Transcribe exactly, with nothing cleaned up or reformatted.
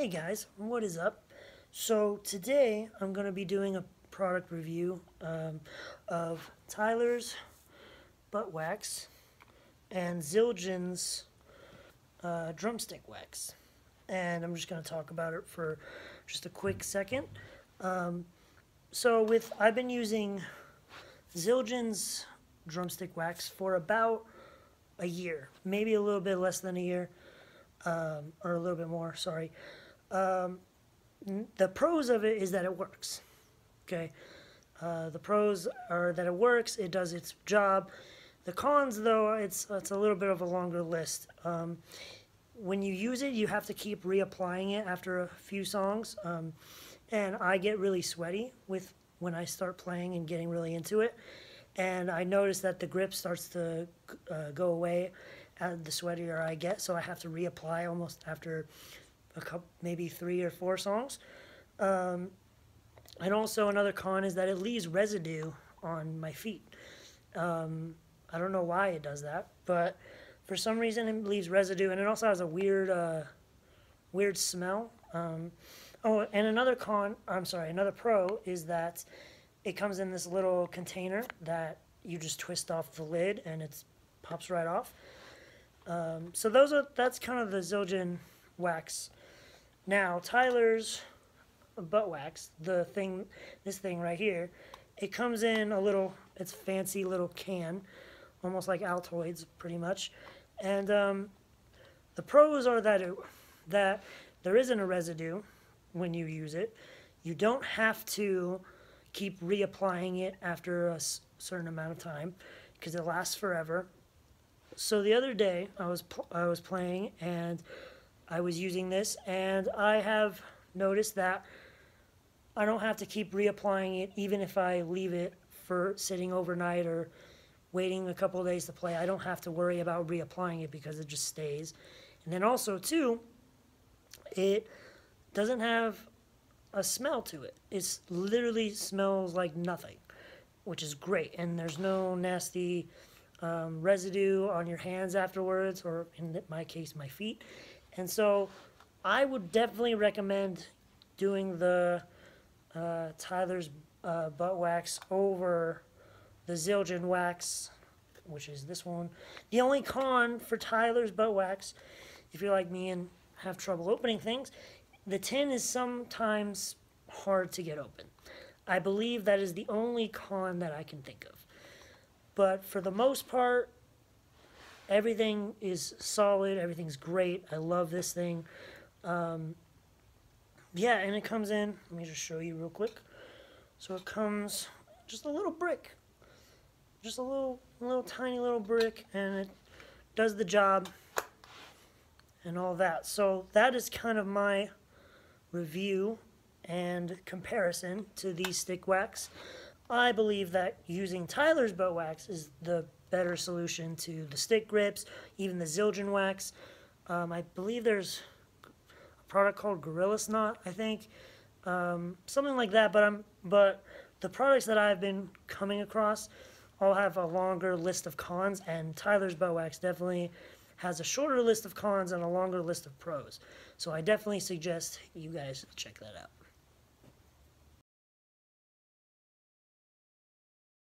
Hey guys, what is up? So today I'm going to be doing a product review um, of Tyler's butt wax and Zildjian's uh, drumstick wax. And I'm just going to talk about it for just a quick second. Um, so with I've been using Zildjian's drumstick wax for about a year, maybe a little bit less than a year, um, or a little bit more, sorry. Um, the pros of it is that it works. Okay, uh, the pros are that it works. It does its job. The cons, though, it's it's a little bit of a longer list. Um, when you use it, you have to keep reapplying it after a few songs, um, and I get really sweaty with when I start playing and getting really into it. And I notice that the grip starts to uh, go away uh, the sweatier I get, so I have to reapply almost after a couple, maybe three or four songs. Um, and also another con is that it leaves residue on my feet. Um, I don't know why it does that, but for some reason it leaves residue, and it also has a weird, uh, weird smell. Um, oh, and another con, I'm sorry, another pro is that it comes in this little container that you just twist off the lid and it pops right off. Um, so those are that's kind of the Zildjian wax. Now Tyler's butt wax, the thing, this thing right here, it comes in a little, it's fancy little can, almost like Altoids, pretty much. And um, the pros are that it, that there isn't a residue when you use it. You don't have to keep reapplying it after a certain amount of time because it lasts forever. So the other day I was I was playing and I was using this, and I have noticed that I don't have to keep reapplying it even if I leave it for sitting overnight or waiting a couple of days to play. I don't have to worry about reapplying it because it just stays. And then also too, it doesn't have a smell to it. It literally smells like nothing, which is great. And there's no nasty um, residue on your hands afterwards, or in my case, my feet. And so I would definitely recommend doing the uh, Tyler's uh, butt wax over the Zildjian wax, which is this one. The only con for Tyler's butt wax, if you're like me and have trouble opening things, the tin is sometimes hard to get open. I believe that is the only con that I can think of. But for the most part, everything is solid. Everything's great. I love this thing. Um, yeah, and it comes in, let me just show you real quick. So it comes just a little brick. Just a little, little tiny little brick, and it does the job and all that. So that is kind of my review and comparison to these stick wax. I believe that using Tyler's butt wax is the better solution to the stick grips, even the Zildjian wax. Um, I believe there's a product called Gorilla Snot, I think, um, something like that. But I'm but the products that I've been coming across all have a longer list of cons, and Tyler's butt wax definitely has a shorter list of cons and a longer list of pros. So I definitely suggest you guys check that out.